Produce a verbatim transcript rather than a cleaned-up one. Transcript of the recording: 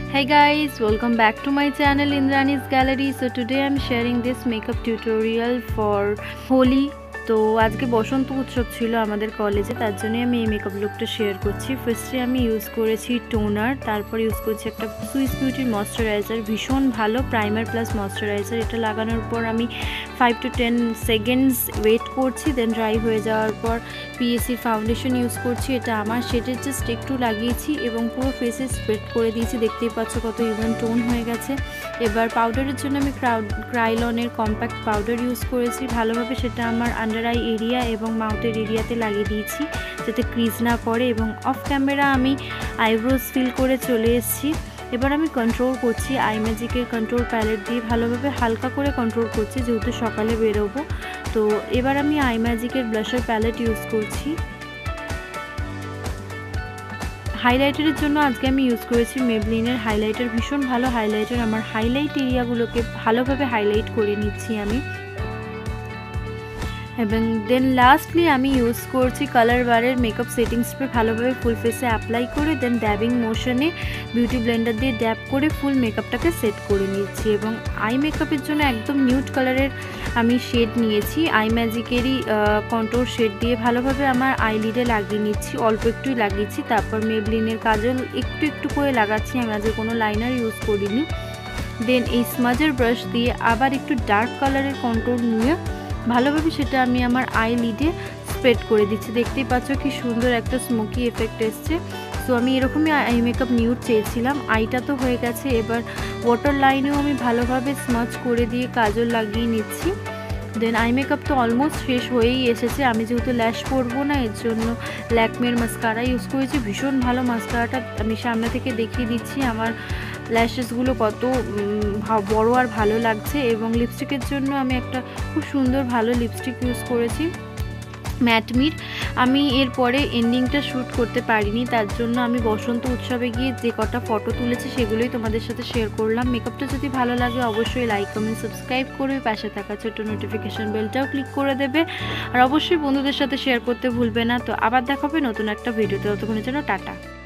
Hey guys, welcome back to my channel INDRANI'S Gallery. So today I'm sharing this makeup tutorial for Holi. তো আজকে বসন্ত উৎসব ছিল আমাদের কলেজে, তার জন্য আমি এই মেকআপ লুকটা শেয়ার করছি। ফার্স্টে আমি ইউজ করেছি টোনার, তারপর ইউজ করছি একটা সুইস বিউটির ময়শ্চারাইজার, ভীষণ ভালো প্রাইমার প্লাস ময়শ্চারাইজার। এটা লাগানোর পর আমি five to ten seconds wait করছি, দেন ড্রাই হয়ে যাওয়ার পর পিএসসি ফাউন্ডেশন ইউজ করছি। এটা আমার শেডের জাস্ট একটু লাগিয়েছি এবং পুরো ফেসে স্প্রেড করে দিয়েছি। দেখতেই পাচ্ছ কত ইভেন টোন হয়ে গেছে। এবার পাউডারের জন্য আমি ক্রাইলনের কম্প্যাক্ট পাউডার ইউজ করেছি। ভালোভাবে সেটা আমার আন্ডার আই এরিয়া এবং মাউথের এরিয়াতে লাগিয়ে দিয়েছি যাতে ক্রিজ না পড়ে, এবং অফ ক্যামেরা আমি আইব্রোজ ফিল করে চলে এসেছি। এবার আমি কন্ট্রোল করছি আই ম্যাজিকের কন্ট্রোল প্যালেট দিয়ে, ভালোভাবে হালকা করে কন্ট্রোল করছি যেহেতু সকালে বেরোবো। তো এবার আমি আই ম্যাজিকের ব্লাশার প্যালেট ইউজ করছি। হাইলাইটারের জন্য আজকে আমি ইউজ করেছি মেবলিনের হাইলাইটার, ভীষণ ভালো হাইলাইটার। আমার হাইলাইট এরিয়াগুলোকে ভালোভাবে হাইলাইট করে নিচ্ছি আমি। এবং দেন লাস্টলি আমি ইউজ করছি কালার বারের মেকআপ সেটিং স্প্রে, ভালোভাবে ফুল ফেসে অ্যাপ্লাই করে দেন ড্যাবিং মোশনে বিউটি ব্লেন্ডার দিয়ে ড্যাব করে ফুল মেকআপটাকে সেট করে নিচ্ছি। এবং আই মেকআপের জন্য একদম নিউড কালারের আমি শেড নিয়েছি, আই ম্যাজিকেরই কন্ট্রোল শেড দিয়ে ভালোভাবে আমার আইলিডে লাগিয়ে নিচ্ছি, অল্প একটুই লাগিয়েছি। তারপর মেবলিনের কাজল একটু একটু করে লাগাচ্ছি, আমি আজকে কোনো লাইনার ইউজ করিনি। দেন এই স্মাজার ব্রাশ দিয়ে আবার একটু ডার্ক কালারের কন্ট্রোল নিয়ে ভালোভাবে সেটা আমি আমার আই লিডে স্প্রেড করে দিচ্ছি। দেখতেই পাচ্ছ কি সুন্দর একটা স্মোকি এফেক্ট এসছে। সো আমি এরকমই আই মেকআপ নিউড চেয়েছিলাম। আইটা তো হয়ে গেছে, এবার ওয়াটার লাইনেও আমি ভালোভাবে স্মাচ করে দিয়ে কাজল লাগিয়ে নিচ্ছি। দেন আই মেকআপ তো অলমোস্ট শেষ হয়েই এসেছে। আমি যেহেতু ল্যাশ পরবো না, এর জন্য ল্যাকমের মাস্কারা ইউজ করেছি, ভীষণ ভালো মাস্কারাটা। আমি সামনে থেকে দেখিয়ে দিচ্ছি আমার ল্যাশেসগুলো কত বড় আর ভালো লাগছে। এবং লিপস্টিকের জন্য আমি একটা খুব সুন্দর ভালো লিপস্টিক ইউজ করেছি ম্যাটমির। আমি এরপরে এন্ডিংটা শ্যুট করতে পারিনি, তার জন্য আমি বসন্ত উৎসবে গিয়ে যে কটা ফটো তুলেছি সেগুলোই তোমাদের সাথে শেয়ার করলাম। মেকআপটা যদি ভালো লাগে অবশ্যই লাইক কমেন্ট সাবস্ক্রাইব করবে, পাশে থাকা ছোট্ট নোটিফিকেশন বেলটাও ক্লিক করে দেবে, আর অবশ্যই বন্ধুদের সাথে শেয়ার করতে ভুলবে না। তো আবার দেখাবে নতুন একটা ভিডিওতে, ততক্ষণের জন্য টাটা।